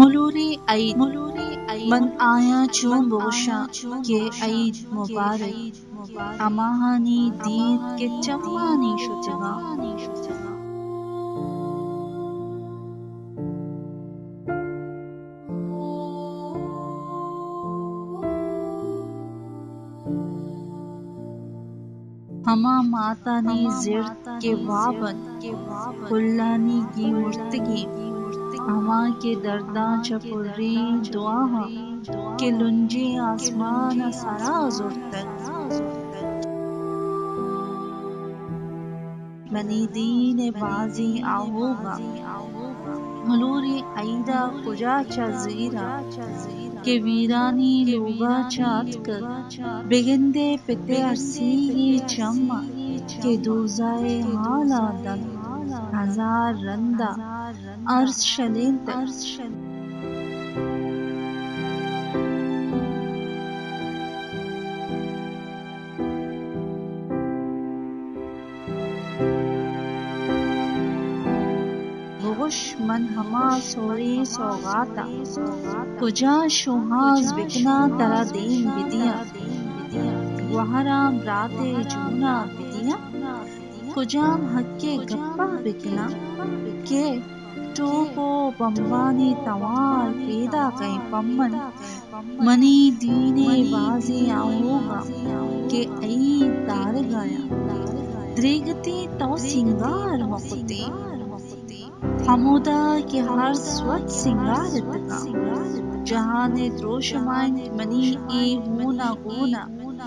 मलूरी ईद मन आया चूं बोशा के ईद मुबारक अमाहानी दीद के चम्मानी शुचगा हमा मातानी जिर्द के वाबन कुल्लानी की मुर्तगी हमा के दर्दा चपुर्री दुआ के लुंजी आसमान सारा जुर्तक मनी दीन बाजी आओगा मलूरी ऐदा कुजा चजीरा के वीरानी लोगा चात कर बेगंदे पिते अरसी चम्मा के दूजाए हाला दन हजार रंदा अर्श शलेन मन हमा सोरी सौगाता कुजा शुहाज बिकना तरा दीन बिदिया वहराम राते जूना बिदिया कुजाम हक्के गप्पा बिकना के टोपो बम्बानी तवार पैदा कई पम्मन मनी दीने बाजी आओगा के आई दार गाया द्रिगती तो सिंगार मकुती हमोदा के हर स्वत सिंगार तका जहाने द्रोशमान मनी ए होना होना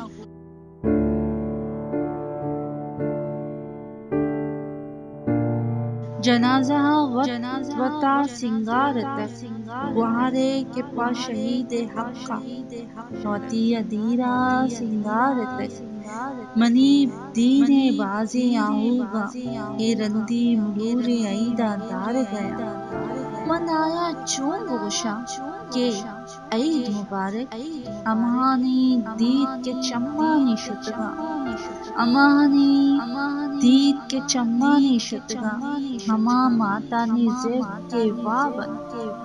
जनाजा वता सिंगार तक गुहारे के पा शहीद हक्का नौती अदीरा सिंगार तक मनी दीने बाजी आऊगा ये रंदी मुलूरे ऐदा दार गया मन आया चूं गोशा के ईद मुबारक अमानी दीद के चम्मानी शुतगा अमानी दीद के चम्मानी शुतगा हमा मातानी जिर्द के वाबन